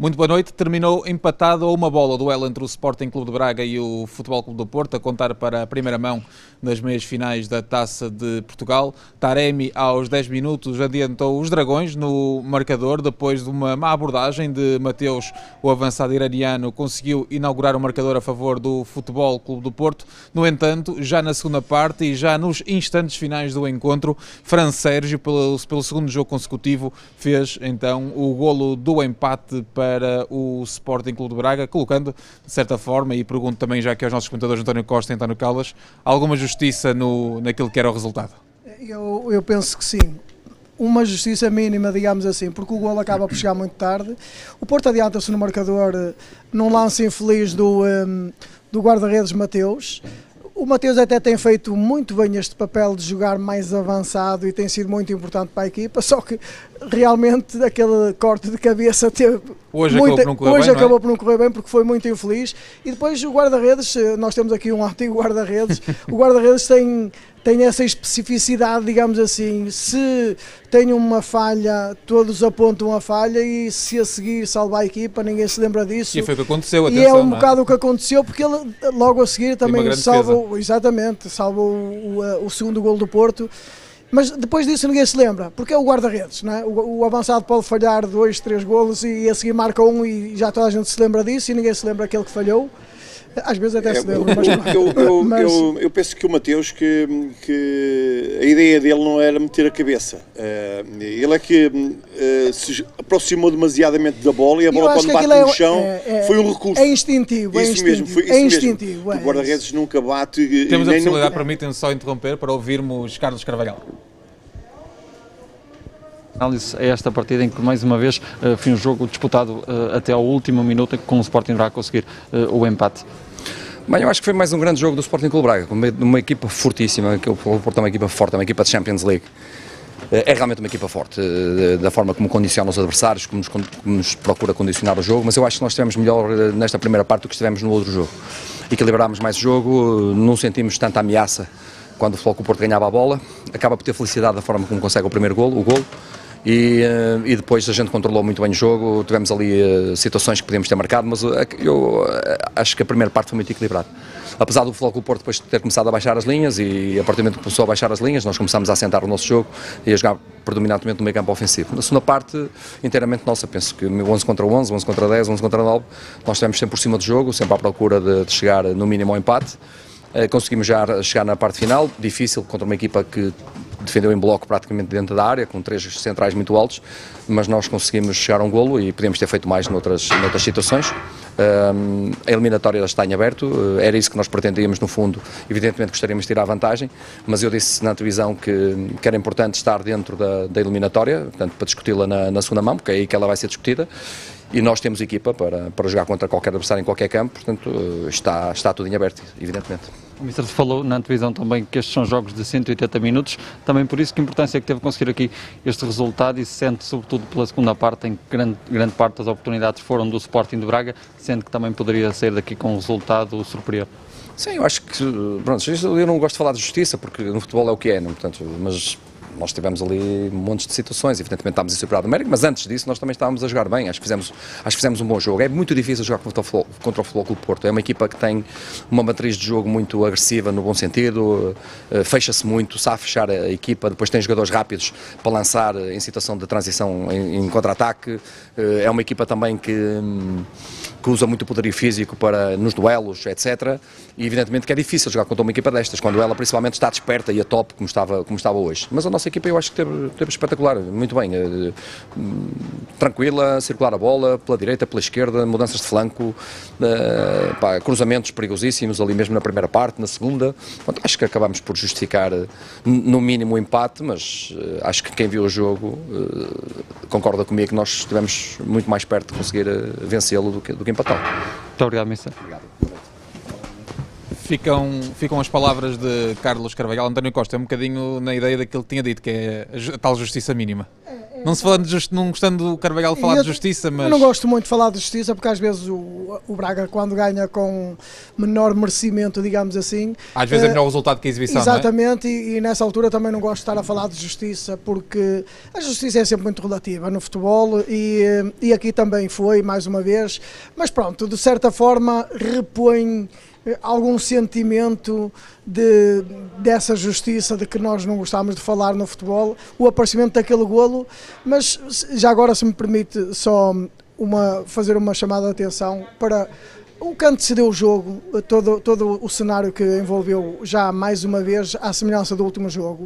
Muito boa noite. Terminou empatado a uma bola o duelo entre o Sporting Clube de Braga e o Futebol Clube do Porto, a contar para a primeira mão nas meias finais da Taça de Portugal. Taremi, aos 10 minutos, adiantou os Dragões no marcador, depois de uma má abordagem de Mateus, o avançado iraniano, conseguiu inaugurar o marcador a favor do Futebol Clube do Porto. No entanto, já na segunda parte e já nos instantes finais do encontro, Fran Sérgio, pelo segundo jogo consecutivo, fez então o golo do empate para o Sporting Clube de Braga, colocando, de certa forma, e pergunto também já aqui aos nossos comentadores António Costa e António Caldas, alguma justiça naquilo que era o resultado? Eu penso que sim. Uma justiça mínima, digamos assim, porque o golo acaba por chegar muito tarde. O Porto adianta-se no marcador num lance infeliz do guarda-redes Mateus. O Mateus até tem feito muito bem este papel de jogar mais avançado e tem sido muito importante para a equipa, só que realmente aquele corte de cabeça teve hoje acabou por não correr bem porque foi muito infeliz. E depois o guarda-redes, nós temos aqui um antigo guarda-redes, o guarda-redes tem essa especificidade, digamos assim, se tem uma falha, todos apontam a falha e se a seguir salva a equipa, ninguém se lembra disso. E foi o que aconteceu, atenção, e é um bocado o que aconteceu, porque ele logo a seguir também salvou o segundo golo do Porto. Mas depois disso ninguém se lembra, porque é o guarda-redes, não é? O avançado pode falhar 2, 3 golos e a seguir marca um e já toda a gente se lembra disso e ninguém se lembra aquele que falhou. Às vezes até se lembra, eu penso que o Mateus, que a ideia dele não era meter a cabeça. Ele é que se aproximou demasiadamente da bola e a bola, quando bate no chão, foi um recurso. É instintivo, isso mesmo. instintivo. O guarda-redes nunca bate. Temos a possibilidade, permitem-me só interromper, para ouvirmos Carlos Carvalhal. Análise a esta partida em que, mais uma vez, foi um jogo disputado até ao último minuto, com o Sporting Braga a conseguir o empate. Bem, eu acho que foi mais um grande jogo do Sporting Clube Braga, com uma equipa fortíssima, que o Porto é uma equipa forte, é uma equipa de Champions League. É realmente uma equipa forte, da forma como condiciona os adversários, como nos procura condicionar o jogo, mas eu acho que nós estivemos melhor nesta primeira parte do que estivemos no outro jogo. Equilibrámos mais o jogo, não sentimos tanta ameaça quando o Futebol Clube do Porto ganhava a bola, acaba por ter felicidade da forma como consegue o primeiro golo, o golo. E depois a gente controlou muito bem o jogo, tivemos ali situações que podíamos ter marcado, mas eu acho que a primeira parte foi muito equilibrada. Apesar do Futebol Clube do Porto depois ter começado a baixar as linhas, e a partir do momento que começou a baixar as linhas, nós começámos a assentar o nosso jogo e a jogar predominantemente no meio campo ofensivo. Na segunda parte, inteiramente nossa, penso que 11 contra 11, 11 contra 10, 11 contra 9, nós estivemos sempre por cima do jogo, sempre à procura de chegar no mínimo ao empate. Conseguimos já chegar na parte final, difícil contra uma equipa que defendeu em bloco praticamente dentro da área, com 3 centrais muito altos, mas nós conseguimos chegar a um golo e podíamos ter feito mais noutras situações. A eliminatória está em aberto, era isso que nós pretendíamos no fundo, evidentemente gostaríamos de tirar a vantagem, mas eu disse na televisão que era importante estar dentro da eliminatória, portanto, para discuti-la na segunda mão, porque é aí que ela vai ser discutida. E nós temos equipa para jogar contra qualquer adversário em qualquer campo, portanto está tudo em aberto, evidentemente. O Mister falou na televisão também que estes são jogos de 180 minutos, também por isso que a importância é que teve conseguir aqui este resultado e se sente sobretudo pela segunda parte, em que grande parte das oportunidades foram do Sporting de Braga, sendo que também poderia sair daqui com um resultado superior. Sim, eu acho que, pronto, eu não gosto de falar de justiça, porque no futebol é o que é, não? Portanto, mas nós tivemos ali montes de situações, evidentemente estávamos em superioridade numérica, mas antes disso nós também estávamos a jogar bem, acho que fizemos um bom jogo. É muito difícil jogar contra o Futebol Clube do Porto, é uma equipa que tem uma matriz de jogo muito agressiva no bom sentido, fecha-se muito, sabe fechar a equipa, depois tem jogadores rápidos para lançar em situação de transição em contra-ataque, é uma equipa também que usa muito poderio físico nos duelos, etc. E evidentemente que é difícil jogar contra uma equipa destas, quando ela principalmente está desperta e a top, como estava hoje. Mas a nossa equipa eu acho que teve espetacular, muito bem, tranquila, circular a bola, pela direita, pela esquerda, mudanças de flanco, cruzamentos perigosíssimos ali mesmo na primeira parte, na segunda. Portanto, acho que acabamos por justificar no mínimo o empate, mas acho que quem viu o jogo concorda comigo que nós estivemos muito mais perto de conseguir vencê-lo do que empatar. Muito obrigado, Mister. Obrigado. Ficam as palavras de Carlos Carvalhal. António Costa é um bocadinho na ideia daquilo que tinha dito, que é a tal justiça mínima. Não se falando não gostando do Carvalhal falar de justiça, mas... Eu não gosto muito de falar de justiça, porque às vezes o Braga, quando ganha com menor merecimento, digamos assim... Às vezes é melhor o resultado que a exibição, exatamente, não é? E nessa altura também não gosto de estar a falar de justiça, porque a justiça é sempre muito relativa no futebol, e aqui também foi, mais uma vez, mas pronto, de certa forma repõe algum sentimento dessa justiça de que nós não gostávamos de falar no futebol, o aparecimento daquele golo. Mas já agora, se me permite só fazer uma chamada de atenção para o que antecedeu o jogo, todo o cenário que envolveu, já mais uma vez, à semelhança do último jogo.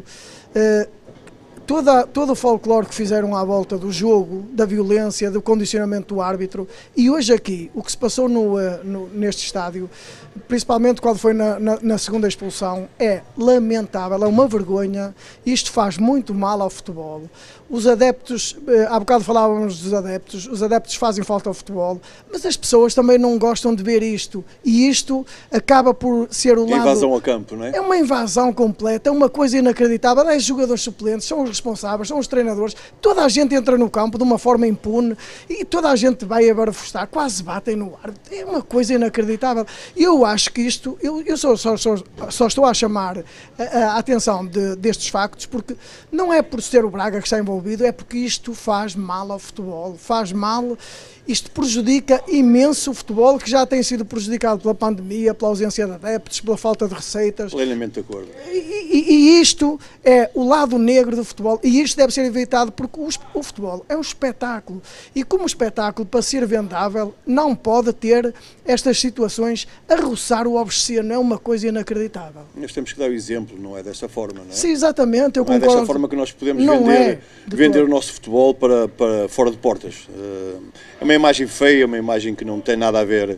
Todo o folclore que fizeram à volta do jogo, da violência, do condicionamento do árbitro, e hoje aqui, o que se passou neste estádio, principalmente quando foi na segunda expulsão, é lamentável, é uma vergonha. Isto faz muito mal ao futebol. Os adeptos, há bocado falávamos dos adeptos, os adeptos fazem falta ao futebol, mas as pessoas também não gostam de ver isto, e isto acaba por ser o lado... invasão a campo, não é? É uma invasão completa, é uma coisa inacreditável. É os jogadores suplentes, são os responsáveis, são os treinadores, toda a gente entra no campo de uma forma impune e toda a gente vai abarafustar, quase batem no ar. É uma coisa inacreditável. Eu acho que isto, eu só estou a chamar a atenção destes factos, porque não é por ser o Braga que está envolvido, é porque isto faz mal ao futebol, faz mal. Isto prejudica imenso o futebol, que já tem sido prejudicado pela pandemia, pela ausência de adeptos, pela falta de receitas. Plenamente de acordo. E isto é o lado negro do futebol, e isto deve ser evitado, porque o futebol é um espetáculo, e como espetáculo, para ser vendável, não pode ter estas situações a roçar o obsceno. É uma coisa inacreditável. Nós temos que dar o exemplo, não é desta forma, não é? Sim, exatamente, eu concordo. Não é desta forma que nós podemos vender o nosso futebol para fora de portas. É uma imagem feia, é uma imagem que não tem nada a ver,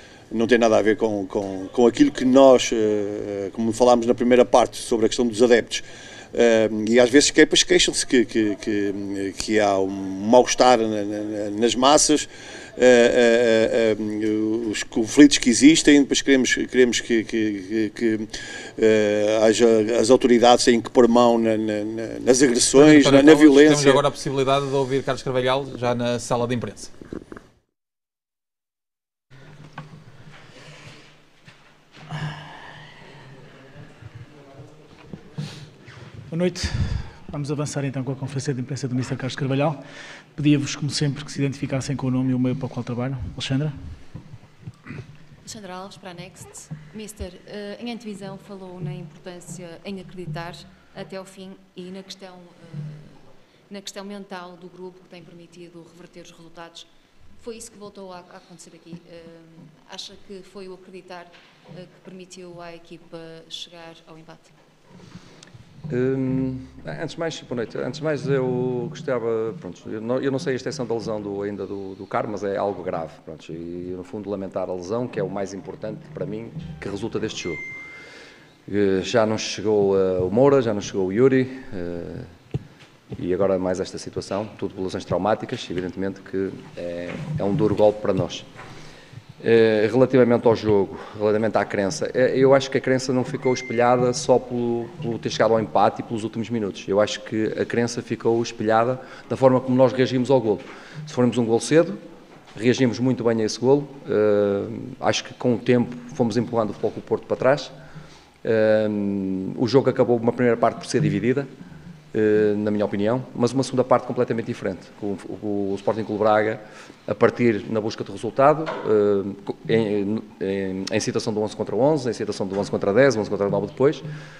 com aquilo que nós, como falámos na primeira parte sobre a questão dos adeptos, e às vezes queixam-se que há um mal-estar nas massas, os conflitos que existem. Depois queremos que as autoridades têm que pôr mão nas agressões, na violência. Temos agora a possibilidade de ouvir Carlos Carvalhal já na sala de imprensa. Boa noite. Vamos avançar então com a conferência de imprensa do Mr. Carlos Carvalhal. Pedia-vos, como sempre, que se identificassem com o nome e o meio para o qual trabalham. Alexandra. Alexandra Alves, para a Next. Mister, em antevisão falou na importância em acreditar até ao fim e na questão mental do grupo que tem permitido reverter os resultados. Foi isso que voltou a acontecer aqui? Acha que foi o acreditar que permitiu à equipa chegar ao empate? Antes de mais, boa noite. Antes de mais, eu gostava, pronto, eu não sei a extensão da lesão do Carlos, mas é algo grave, pronto, e no fundo lamentar a lesão, que é o mais importante para mim, que resulta deste jogo. Já não chegou o Moura, já não chegou o Yuri, e agora mais esta situação, tudo por lesões traumáticas, evidentemente que é um duro golpe para nós. Relativamente ao jogo, relativamente à crença, eu acho que a crença não ficou espelhada só pelo ter chegado ao empate e pelos últimos minutos. Eu acho que a crença ficou espelhada da forma como nós reagimos ao golo. Se formos um golo cedo, reagimos muito bem a esse golo. Acho que com o tempo fomos empurrando o Futebol Clube do Porto para trás. O jogo acabou uma primeira parte por ser dividida, na minha opinião, mas uma segunda parte completamente diferente, com o Sporting Clube Braga a partir na busca de resultado, em situação de 11 contra 11, em situação de 11 contra 10, 11 contra 9 depois.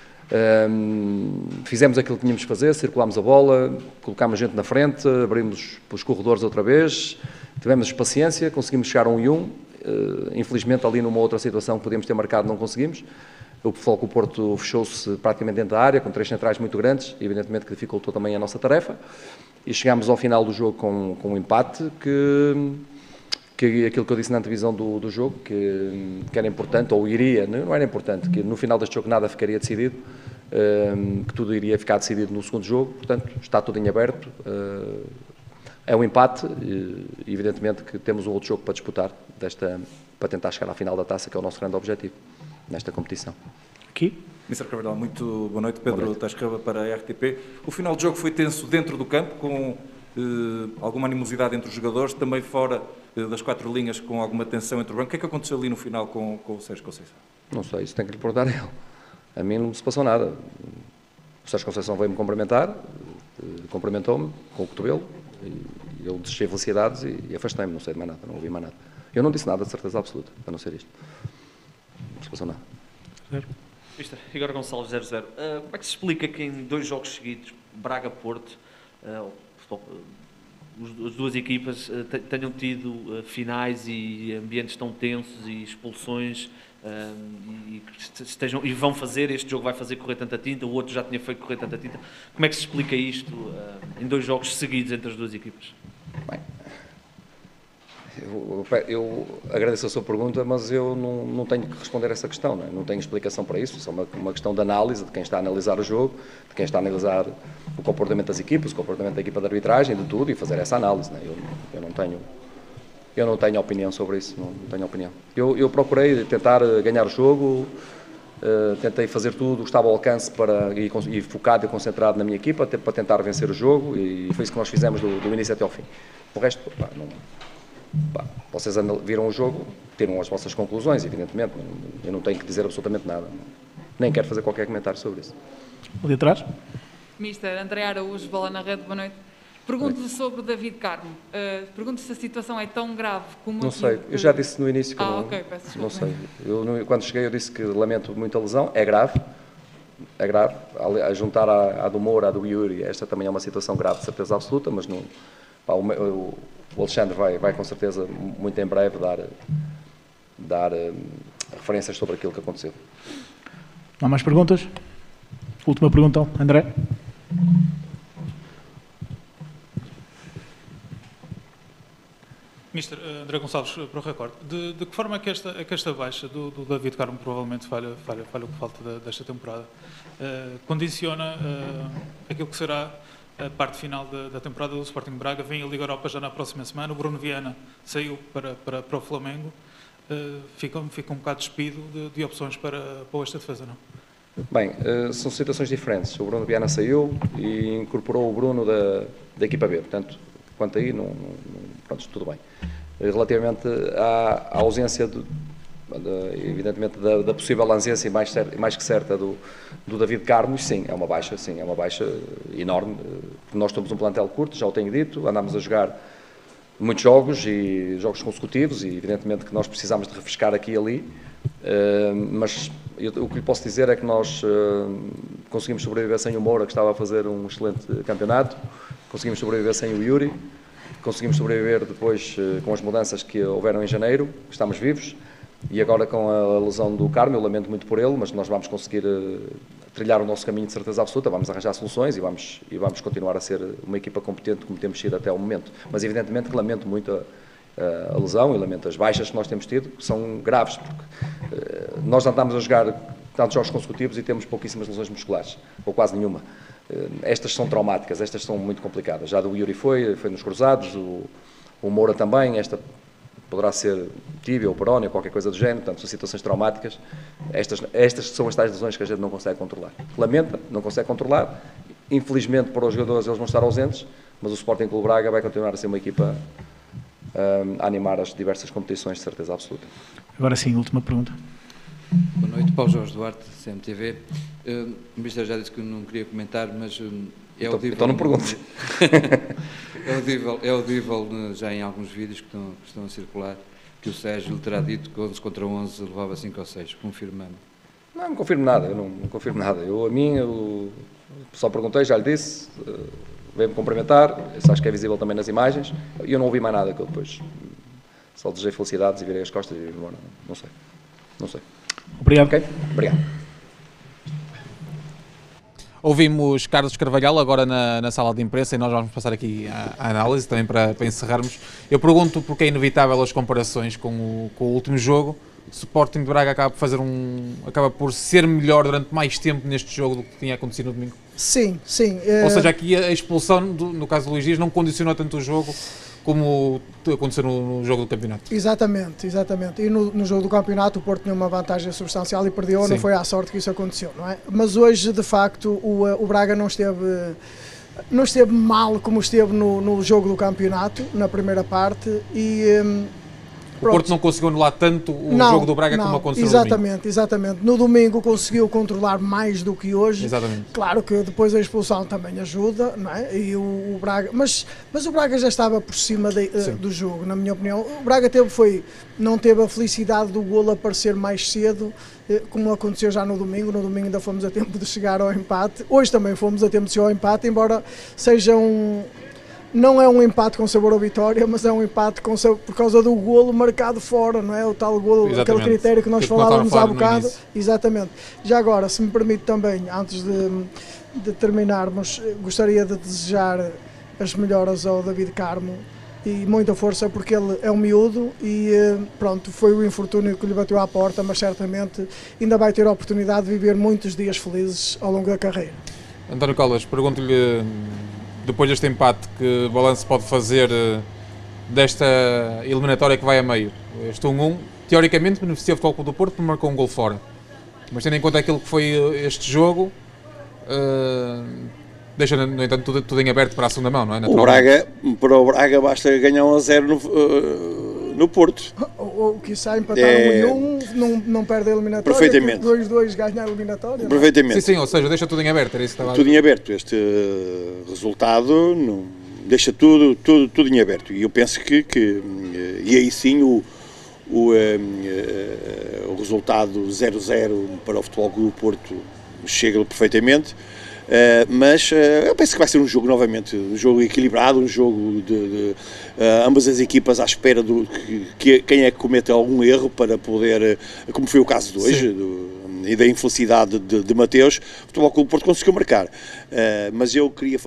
Fizemos aquilo que tínhamos de fazer, circulámos a bola, colocámos gente na frente, abrimos os corredores outra vez, tivemos paciência, conseguimos chegar a 1-1, infelizmente ali numa outra situação que podíamos ter marcado não conseguimos. O Futebol Clube do Porto fechou-se praticamente dentro da área, com 3 centrais muito grandes, evidentemente que dificultou também a nossa tarefa, e chegámos ao final do jogo com um empate que aquilo que eu disse na antevisão do jogo, que era importante, ou iria, não era importante, que no final deste jogo nada ficaria decidido, que tudo iria ficar decidido no segundo jogo, portanto está tudo em aberto, é um empate, e evidentemente que temos um outro jogo para disputar, para tentar chegar à final da taça, que é o nosso grande objetivo nesta competição. Aqui. Mr. Carvalhal, muito boa noite. Pedro Tascava para a RTP. O final do jogo foi tenso dentro do campo, com alguma animosidade entre os jogadores, também fora das 4 linhas, com alguma tensão entre o banco. O que é que aconteceu ali no final com o Sérgio Conceição? Não sei, isso tem que lhe perguntar a ele. A mim não se passou nada. O Sérgio Conceição veio-me cumprimentar, cumprimentou-me com o cotovelo, e eu desejei felicidades e afastei-me, não sei de mais nada, não ouvi mais nada. Eu não disse nada de certeza absoluta, a não ser isto. Não se passou nada. Mister Igor Gonçalves 0-0. Como é que se explica que em 2 jogos seguidos, Braga-Porto, as duas equipas tenham tido finais e ambientes tão tensos e expulsões e vão fazer, este jogo vai fazer correr tanta tinta, o outro já tinha feito correr tanta tinta. Como é que se explica isto em 2 jogos seguidos entre as duas equipas? Bem, eu agradeço a sua pergunta, mas eu não tenho que responder a essa questão, não tenho explicação para isso. Isso é uma questão de análise de quem está a analisar o jogo, de quem está a analisar o comportamento das equipas, o comportamento da equipa de arbitragem, de tudo, e fazer essa análise. Eu não tenho opinião sobre isso, não tenho opinião. Eu procurei tentar ganhar o jogo, tentei fazer tudo o que estava ao alcance e focado e concentrado na minha equipa para tentar vencer o jogo, e foi isso que nós fizemos do início até ao fim. O resto, vocês viram o jogo, tiram as vossas conclusões, evidentemente. Eu não tenho que dizer absolutamente nada. Nem quero fazer qualquer comentário sobre isso. Ali atrás. Mister André Araújo, Bola na Rede, boa noite. Pergunto-lhe sobre o David Carmo. Pergunto se a situação é tão grave como... Não sei, eu já disse no início que peço desculpa. Não sei. Quando cheguei eu disse que lamento muito a lesão, é grave. A juntar à do Moura, à do Yuri, esta também é uma situação grave, de certeza absoluta, mas não... O Alexandre vai com certeza muito em breve dar referências sobre aquilo que aconteceu. Não há mais perguntas? Última pergunta, André. Mister André Gonçalves, para o recorde, de que forma é que esta baixa do David Carmo provavelmente falha o que falta desta temporada, condiciona aquilo que será a parte final da temporada do Sporting Braga? Vem a Liga Europa já na próxima semana, o Bruno Viana saiu para o Flamengo, fica um bocado despido de opções para esta defesa, não? Bem, são situações diferentes. O Bruno Viana saiu e incorporou o Bruno da equipa B, portanto, quanto aí, pronto, tudo bem. Relativamente à ausência, evidentemente, da possível ausência mais que certa do David Carmo, sim, é uma baixa enorme. Nós temos um plantel curto, já o tenho dito, andámos a jogar muitos jogos e jogos consecutivos e evidentemente que nós precisamos de refrescar aqui e ali, mas o que lhe posso dizer é que nós conseguimos sobreviver sem o Moura, que estava a fazer um excelente campeonato, conseguimos sobreviver sem o Yuri, conseguimos sobreviver depois com as mudanças que houveram em janeiro, estamos vivos, e agora com a lesão do Carmo, eu lamento muito por ele, mas nós vamos conseguir trilhar o nosso caminho de certeza absoluta, vamos arranjar soluções e vamos continuar a ser uma equipa competente como temos sido até ao momento. Mas evidentemente que lamento muito a lesão e lamento as baixas que nós temos tido, que são graves, porque nós andamos a jogar tantos jogos consecutivos e temos pouquíssimas lesões musculares, ou quase nenhuma. Estas são traumáticas, estas são muito complicadas. Já do Yuri foi nos cruzados, o Moura também, esta poderá ser tíbia ou perónio, qualquer coisa do género, portanto, são situações traumáticas. Estas são as tais lesões que a gente não consegue controlar. Lamenta, não consegue controlar. Infelizmente, para os jogadores, eles vão estar ausentes, mas o Sporting Clube Braga vai continuar a ser uma equipa a animar as diversas competições, de certeza absoluta. Agora sim, última pergunta. Boa noite, Paulo Jorge Duarte, CMTV. O Ministro já disse que não queria comentar, mas é audível... Então não pergunte. É audível já em alguns vídeos que estão a circular que o Sérgio lhe terá dito que 11 contra 11 levava 5 ou 6, confirmando. Não confirmo nada, eu não confirmo nada. Eu só perguntei, já lhe disse, veio-me cumprimentar, isso acho que é visível também nas imagens, e eu não ouvi mais nada, que eu depois só desejei felicidades e virei as costas e vim embora. Não sei. Obrigado. Ok? Obrigado. Ouvimos Carlos Carvalhal agora na sala de imprensa e nós vamos passar aqui à análise também para encerrarmos. Eu pergunto porque é inevitável as comparações com o último jogo. O Sporting de Braga acaba por ser melhor durante mais tempo neste jogo do que tinha acontecido no domingo? Sim. Ou seja, aqui a expulsão, no caso do Luís Dias, não condicionou tanto o jogo como aconteceu no jogo do campeonato. Exatamente. E no jogo do campeonato o Porto tinha uma vantagem substancial e perdeu, Sim. Não foi à sorte que isso aconteceu, não é? Mas hoje, de facto, o Braga não esteve não esteve mal como esteve no jogo do campeonato, na primeira parte, e o Porto não conseguiu anular tanto o jogo do Braga como aconteceu no domingo. Exatamente. No domingo conseguiu controlar mais do que hoje. Exatamente. Claro que depois a expulsão também ajuda, não é? E o Braga, mas o Braga já estava por cima do jogo, na minha opinião. O Braga não teve a felicidade do golo aparecer mais cedo, como aconteceu já no domingo. No domingo ainda fomos a tempo de chegar ao empate. Hoje também fomos a tempo de chegar ao empate, embora seja não é um empate com sabor à vitória, mas é um empate com sabor, por causa do golo marcado fora, não é? O tal golo, aquele critério que nós falávamos há bocado. Exatamente. Já agora, se me permite também, antes de terminarmos, gostaria de desejar as melhoras ao David Carmo e muita força, porque ele é um miúdo e pronto, foi o infortúnio que lhe bateu à porta, mas certamente ainda vai ter a oportunidade de viver muitos dias felizes ao longo da carreira. António Colas, pergunto-lhe, depois deste empate, que balanço pode fazer desta eliminatória que vai a meio? Este 1-1, teoricamente, beneficia o Futebol Clube do Porto porque marcou um gol fora. Mas tendo em conta aquilo que foi este jogo, deixa, no entanto, tudo em aberto para a segunda mão, não é? Para o Braga basta ganhar 1-0 no Porto. Ou quiçá empatar 1-1, não perde a eliminatória. Perfeitamente. 2-2 ganha a eliminatória. Perfeitamente. Sim, ou seja, deixa tudo em aberto. Era isso que estava tudo em aberto. Este resultado deixa tudo em aberto. E eu penso que e aí sim o resultado 0-0 para o Futebol Clube do Porto chega perfeitamente. Mas eu penso que vai ser um jogo novamente, um jogo equilibrado, um jogo de ambas as equipas à espera que quem é que cometa algum erro para poder, como foi o caso de hoje, e da infelicidade de Mateus, o Futebol Clube do Porto conseguiu marcar. Mas eu queria,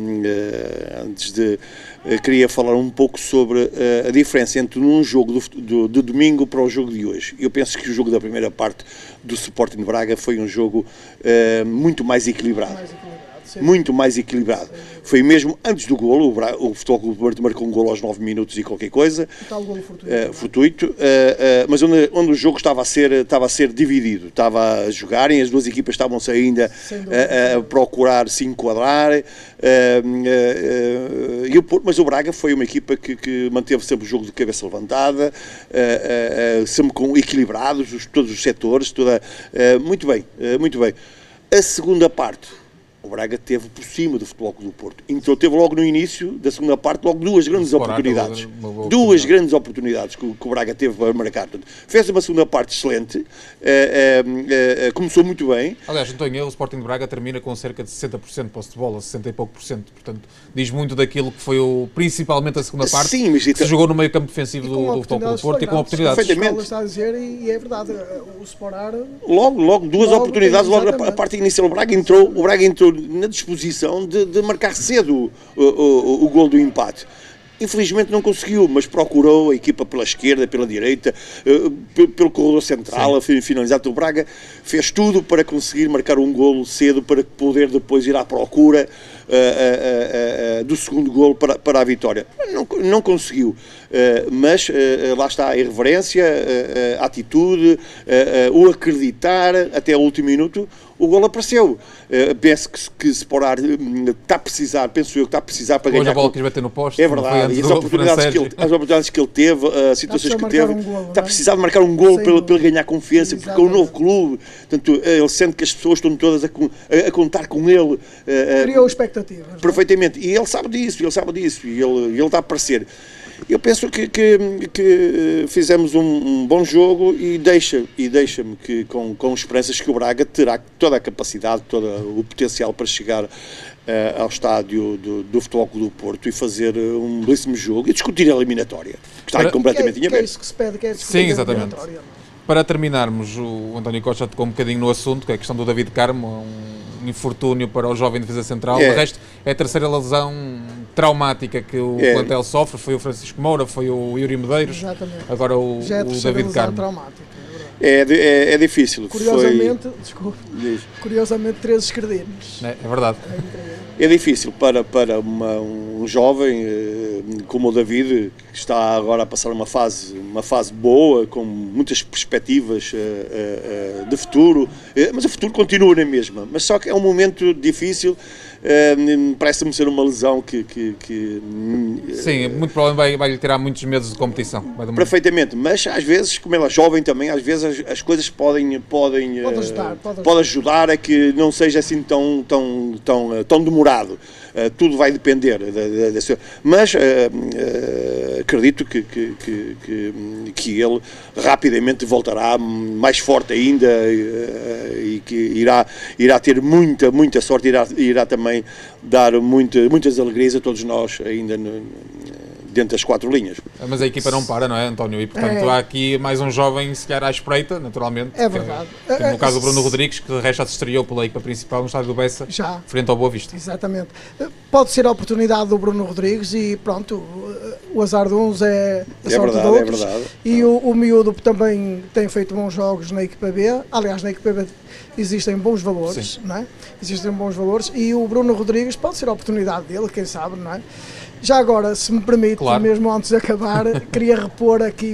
queria falar um pouco sobre a diferença entre um jogo de domingo para o jogo de hoje. Eu penso que o jogo da primeira parte do Sporting de Braga foi um jogo muito mais equilibrado. Muito mais equilibrado. Foi mesmo antes do golo, o Futebol Clube do Porto marcou um golo aos 9 minutos e qualquer coisa. Tal golo fortuito. Mas onde o jogo estava a ser dividido, estava a jogarem, as duas equipas estavam-se ainda a procurar se enquadrar. Mas o Braga foi uma equipa que manteve sempre o jogo de cabeça levantada, sempre equilibrados, todos os setores, muito bem, muito bem. A segunda parte, o Braga teve por cima do Futebol Clube do Porto. Então teve logo no início da segunda parte duas grandes oportunidades. Duas grandes oportunidades que o Braga teve para marcar. Portanto, fez uma segunda parte excelente, começou muito bem. Aliás, não estou em erro, o Sporting de Braga termina com cerca de 60% para o futebol, 60 e pouco por cento. Portanto, diz muito daquilo que foi principalmente a segunda parte, sim, mas que se jogou no meio campo defensivo do Futebol Clube do Porto e com oportunidades. Perfeitamente. Está a dizer, e é verdade, o Sporar... Logo duas oportunidades, logo a parte inicial, o Braga entrou na disposição de marcar cedo o gol do empate. Infelizmente não conseguiu, mas procurou a equipa pela esquerda, pela direita, pelo corredor central, a finalizar. O Braga fez tudo para conseguir marcar um golo cedo, para poder depois ir à procura do segundo golo para a vitória. Não conseguiu, mas lá está a irreverência, a atitude, o acreditar até o último minuto. O golo apareceu. Penso que Sporar está a precisar, penso eu que está a precisar para ganhar. Hoje a bola quis bater no poste. É verdade, e as oportunidades que ele teve, as situações que teve, está a precisar de marcar um golo para ele ganhar confiança, porque é um novo clube. Portanto, ele sente que as pessoas estão todas a contar com ele. Criou expectativas. Perfeitamente, e ele sabe disso, e ele está a aparecer. Eu penso que fizemos um bom jogo e deixa-me com esperanças que o Braga terá toda a capacidade, todo o potencial para chegar ao estádio do Futebol Clube do Porto e fazer um belíssimo jogo e discutir a eliminatória, que está completamente em aberto. É isso que se pede, que é discutir a eliminatória. Para terminarmos, o António Costa tocou um bocadinho no assunto, que é a questão do David Carmo, um infortúnio para o jovem defesa central. O resto é a terceira lesão traumática que o plantel sofre. Foi o Francisco Moura, foi o Yuri Medeiros, agora o David Carmo. É difícil. Curiosamente, curiosamente 13 esquerdinos. É verdade. É difícil para um jovem como o David, que está agora a passar uma fase boa, com muitas perspectivas de futuro, mas o futuro continua na mesma, mas só que é um momento difícil. Parece-me ser uma lesão que sim, muito provavelmente vai lhe tirar muitos meses de competição. Perfeitamente, mas às vezes, como ela é jovem também, às vezes as coisas podem ajudar a que não seja assim tão demorado. Tudo vai depender mas acredito que ele rapidamente voltará mais forte ainda e que irá ter muita sorte, irá também dar muitas alegrias a todos nós ainda dentro das 4 linhas. Mas a equipa não para, não é, António? E portanto há aqui mais um jovem, se calhar à espreita, naturalmente. É verdade. No caso do Bruno Rodrigues, que de resto já se estreou pela equipa principal no estádio do Bessa, frente ao Boa Vista. Exatamente. Pode ser a oportunidade do Bruno Rodrigues e pronto, o azar de uns é a sorte de outros. É verdade. E o miúdo também tem feito bons jogos na equipa B. Aliás, na equipa B existem bons valores, não é? Existem bons valores e o Bruno Rodrigues pode ser a oportunidade dele, quem sabe, não é? Já agora, se me permite, mesmo antes de acabar, queria repor aqui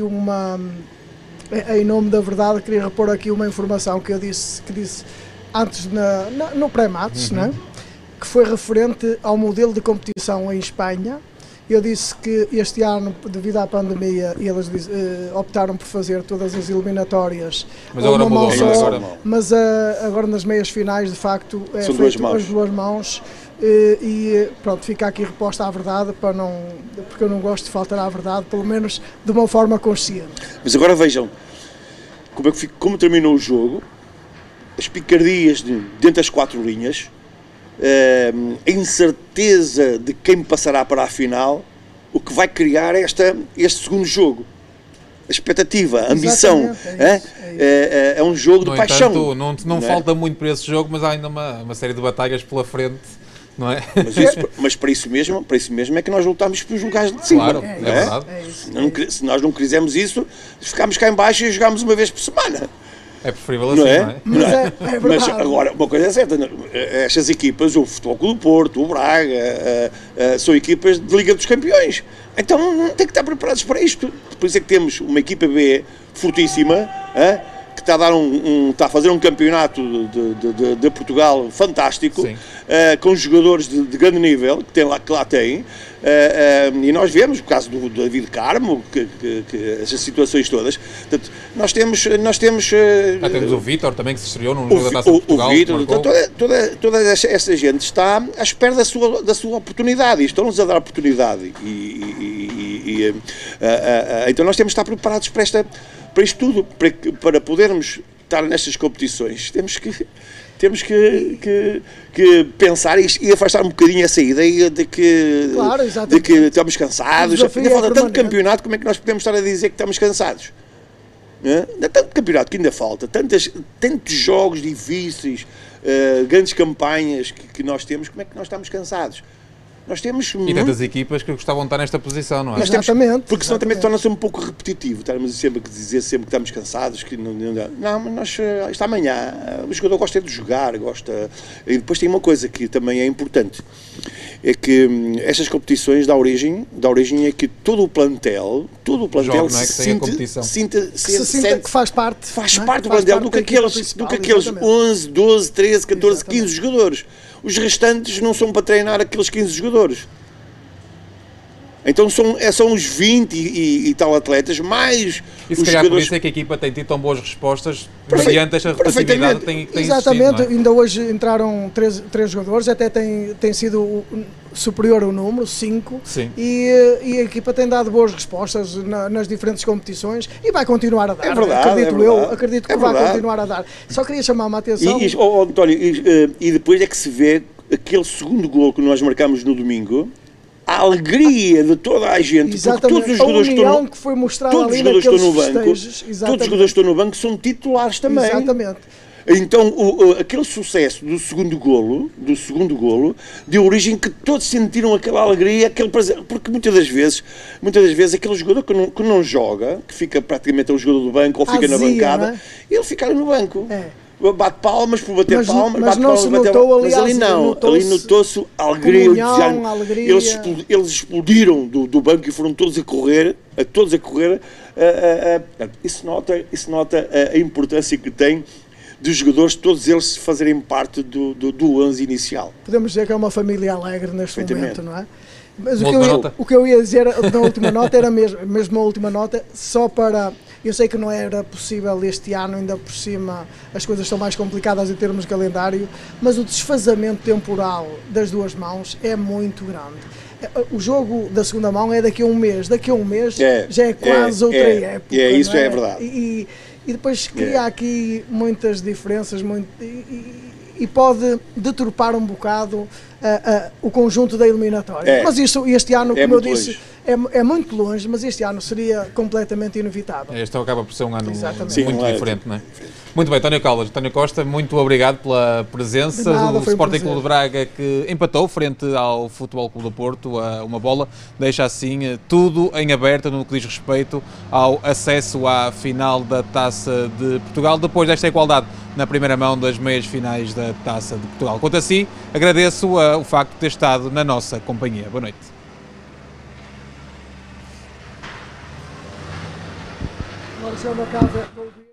em nome da verdade, queria repor aqui uma informação que disse antes no pré-match, né? Que foi referente ao modelo de competição em Espanha. Eu disse que este ano, devido à pandemia, eles optaram por fazer todas as eliminatórias. Mas agora mudou, mas agora nas meias finais, de facto, é feito as 2 mãos. E pronto, fica aqui reposta à verdade, porque eu não gosto de faltar à verdade, pelo menos de uma forma consciente. Mas agora vejam como terminou o jogo, as picardias dentro das 4 linhas, a incerteza de quem passará para a final, o que vai criar este segundo jogo. A expectativa, a ambição, é um jogo de paixão. Não falta muito para esse jogo, mas há ainda uma série de batalhas pela frente. Não é? Mas para isso mesmo é que nós lutamos pelos lugares de cima. Claro, é verdade. Se nós não quisermos isso, ficamos cá em baixo e jogamos uma vez por semana. É preferível assim, não é? Mas agora, uma coisa é certa, estas equipas, o Futebol Clube do Porto, o Braga, são equipas de Liga dos Campeões. Então tem que estar preparados para isto. Por isso é que temos uma equipa B fortíssima, que está a fazer um campeonato de Portugal fantástico, com jogadores de grande nível, que lá tem, e nós vemos, o caso do David Carmo, que essas situações todas. Portanto, nós temos o Vítor também, que se estreou num jogo da Taça de Portugal. O Vítor, toda essa gente está à espera da sua oportunidade, e estão-nos a dar oportunidade. Então nós temos de estar preparados para isto tudo, para podermos estar nestas competições. Temos que pensar e afastar um bocadinho essa ideia de que estamos cansados. Ainda falta tanto campeonato, como é que nós podemos estar a dizer que estamos cansados? Ainda tanto campeonato que ainda falta, tantos jogos difíceis, grandes campanhas que nós temos, como é que nós estamos cansados? Nós temos tantas equipas que gostavam de estar nesta posição, não é? Exatamente. Porque senão também torna-se um pouco repetitivo. Estarmos sempre a dizer sempre que estamos cansados, que não, mas nós, esta manhã, o jogador gosta de jogar, E depois tem uma coisa que também é importante, é que estas competições da origem é que todo o plantel sinta que faz parte do plantel do que aqueles 11, 12, 13, 14, 15 jogadores. Os restantes não são para treinar aqueles 15 jogadores. Então são os 20 e tal atletas, mais e se calhar por isso é que a equipa tem tido tão boas respostas, mediante esta rotatividade tem exatamente, existido, ainda hoje entraram 3 jogadores, até tem sido superior ao número, 5, e a equipa tem dado boas respostas nas diferentes competições e vai continuar a dar. Acredito que vai continuar a dar. Só queria chamar uma atenção. António, e depois é que se vê aquele segundo gol que nós marcamos no domingo, a alegria de toda a gente, exatamente, porque todos os jogadores que foi mostrada ali naqueles festejos, todos os jogadores que estão no banco são titulares também. Exatamente. Então, aquele sucesso do segundo golo, deu origem que todos sentiram aquela alegria, aquele prazer, porque muitas das vezes aquele jogador que não joga, que fica praticamente o jogador do banco ou fica na bancada, ele fica ali no banco. Bate palmas por bater palmas, mas não se notou, aliás, mas ali não, ali notou-se a alegria, eles explodiram do banco e foram todos a correr, isso nota a importância que tem dos jogadores, todos eles fazerem parte do 11 inicial. Podemos dizer que é uma família alegre neste momento, não é? Mas o que eu ia dizer na última nota era mesmo a última nota, só para... Eu sei que não era possível este ano, ainda por cima as coisas são mais complicadas em termos de calendário, mas o desfazamento temporal das duas mãos é muito grande. O jogo da segunda mão é daqui a um mês, já é quase outra época. Isso é verdade. E depois cria aqui muitas diferenças e pode deturpar um bocado o conjunto da eliminatória. Mas isso este ano, como eu disse, é muito longe, mas este ano seria completamente inevitável. Este acaba por ser um ano muito diferente, não é? Muito bem, António Caldas, António Costa, muito obrigado pela presença do Sporting Clube de Braga, que empatou frente ao Futebol Clube do Porto a uma bola, deixa assim tudo em aberto no que diz respeito ao acesso à final da Taça de Portugal, depois desta igualdade na primeira mão das meias finais da Taça de Portugal. Quanto a si, agradeço o facto de ter estado na nossa companhia. Boa noite. Agora, se é uma casa...